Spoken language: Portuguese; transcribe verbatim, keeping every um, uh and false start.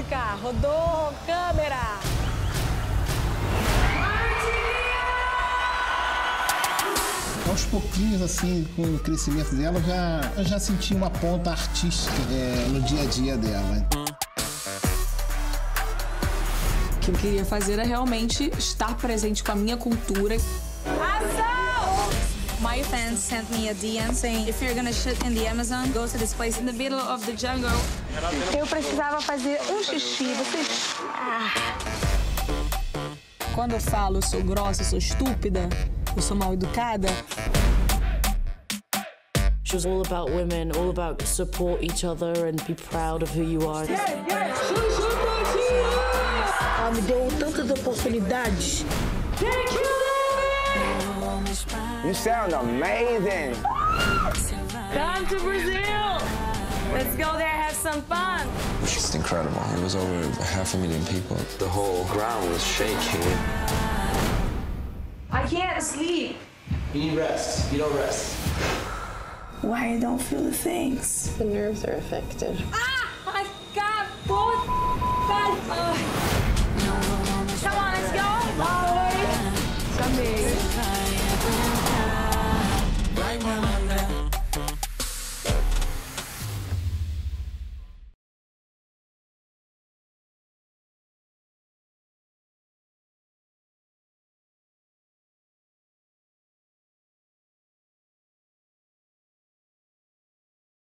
música. Rodou, câmera. Aos pouquinhos, assim, com o crescimento dela, eu já, eu já senti uma ponta artística é, no dia a dia dela. O que eu queria fazer era realmente estar presente com a minha cultura. Ação! My fans sent me a D M saying, if you're gonna shit in the Amazon, go to this place in the middle of the jungle. Eu precisava fazer um xixi, vocês... Ah. Quando eu falo eu sou grossa, eu sou estúpida, eu sou mal educada. She was all about women, all about support each other and be proud of who you are. Yeah, yeah. Ela me deu tantas oportunidades. Thank you, You sound amazing. come to Brazil. Let's go there, have some fun. It's incredible. It was over half a million people. The whole ground was shaking. I can't sleep. You need rest. You don't rest. Why I don't feel the things? The nerves are affected. Ah, acabou. Ai.